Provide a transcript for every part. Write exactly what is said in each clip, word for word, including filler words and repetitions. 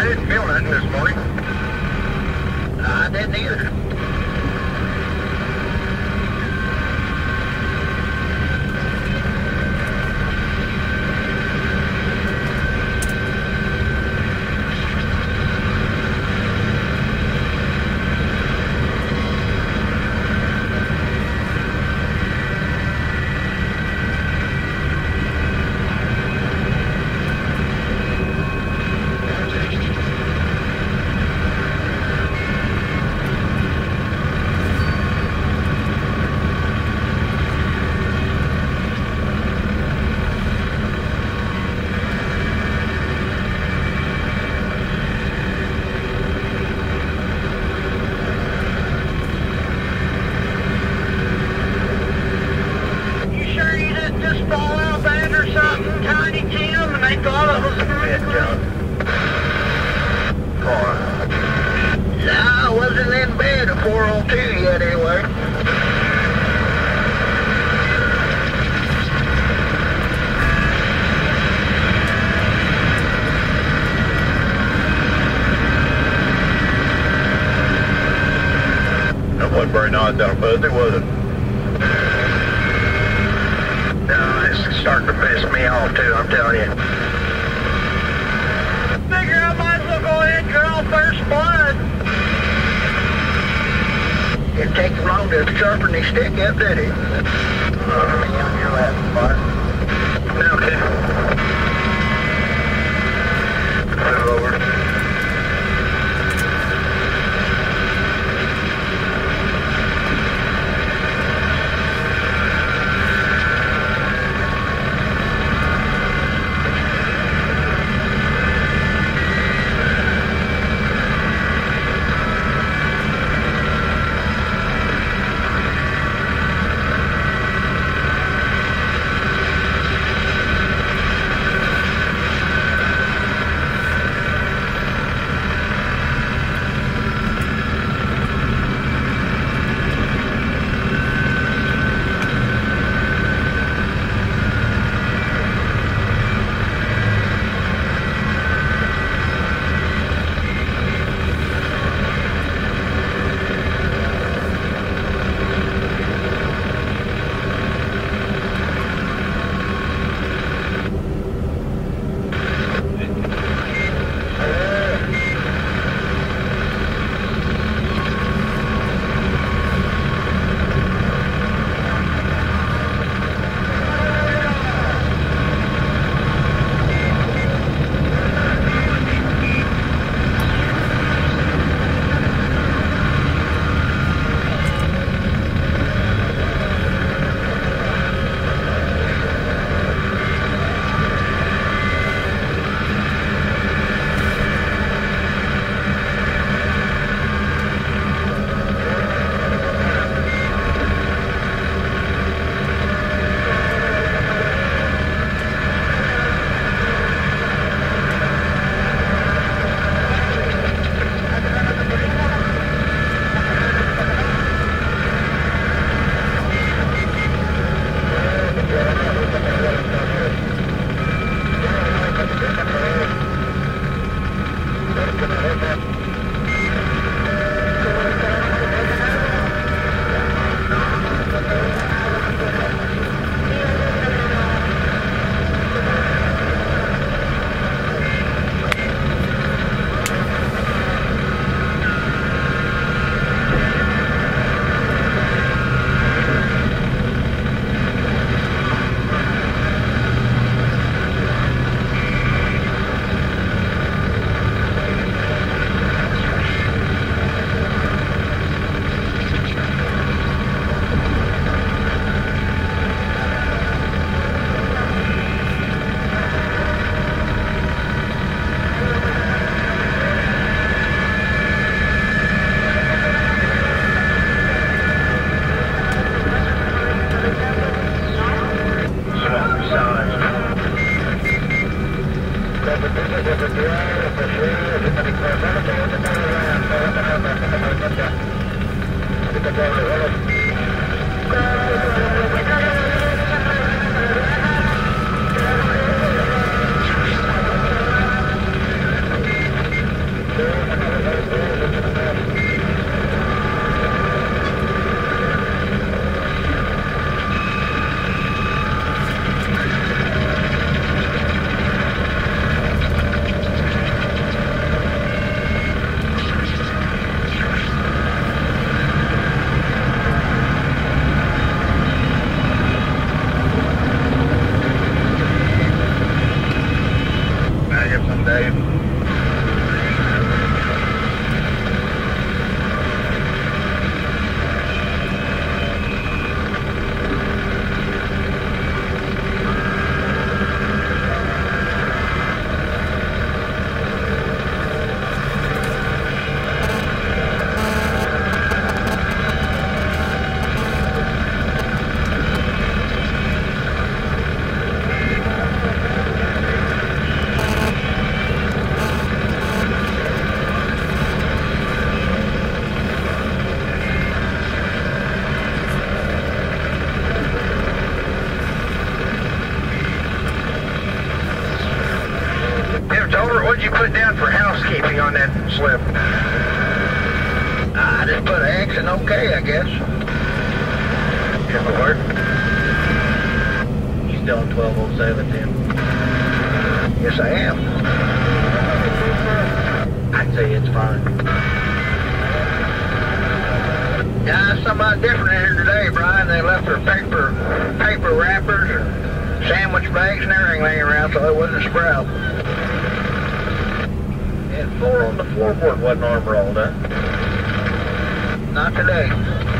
didn't feel nothing this morning. I didn't either. Very nice down fuzzy, was it? No, it's starting to piss me off too, I'm telling you. Figure I might as well go ahead and draw first blood. It takes long to sharpen the stick up, did it? Uh, you're laughing, Bart. Okay. Move over. housekeeping on that slip? I just put an X and OK, I guess. If it worked. You still on twelve oh seven, Tim? Yes, I am. I'd say it's fine. Yeah, somebody different in here today, Brian. They left their paper paper wrappers and sandwich bags and everything laying around so it wasn't a sprout. And four on the floorboard wasn't arm rolled, huh? Not today.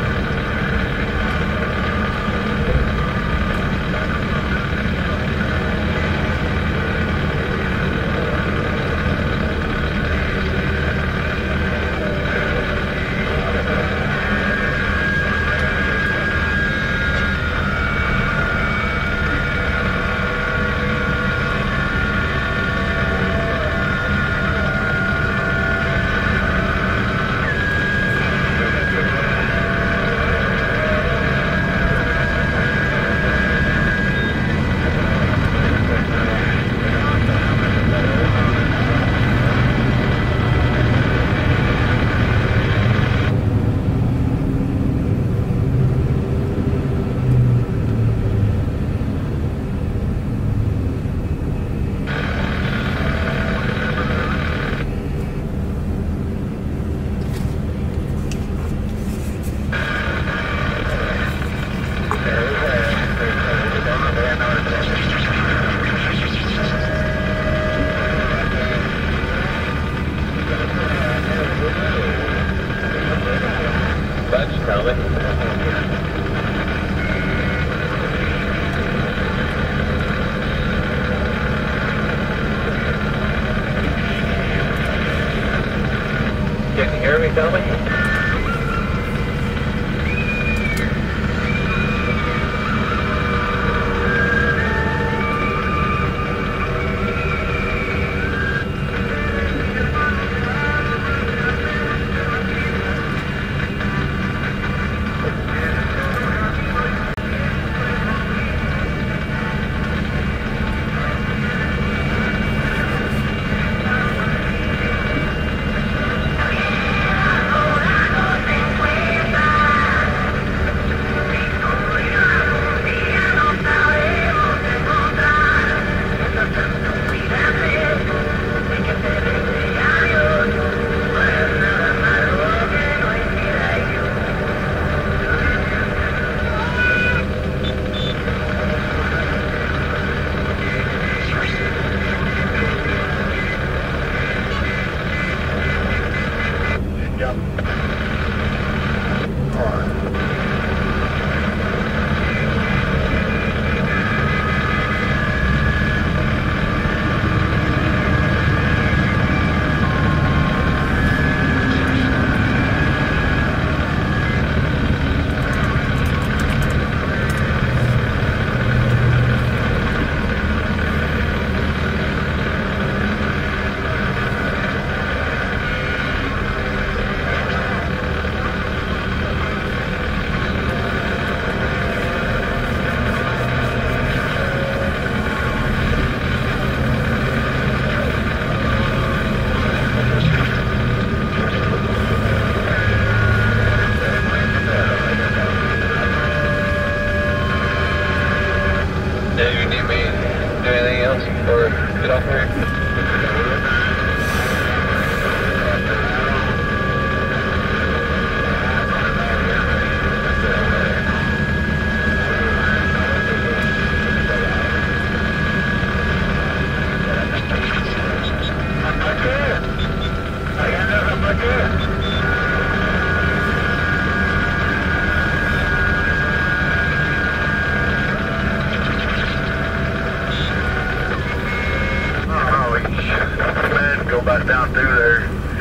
Down through there.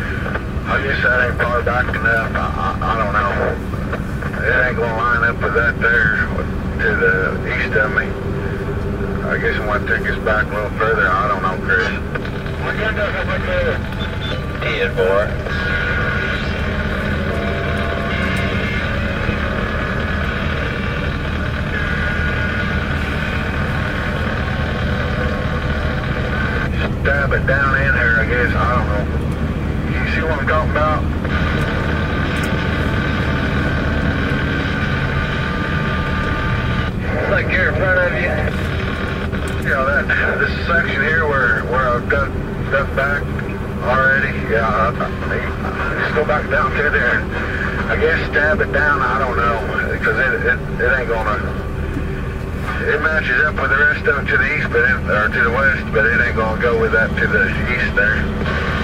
I guess that ain't far back enough. I, I, I don't know. It ain't gonna line up with that there to the east of me. I guess I want to take us back a little further. I don't know, Chris. What gun does it look there? ten four. Stab it down in here, I guess. I don't know. what I'm talking about? It's like here in front of you. You know, that this section here where where I've done done back already. Yeah, I, I, just go back down to there. I guess stab it down. I don't know, because it, it it ain't gonna. It matches up with the rest of it to the east, but it, or to the west, but it ain't gonna go with that to the east there.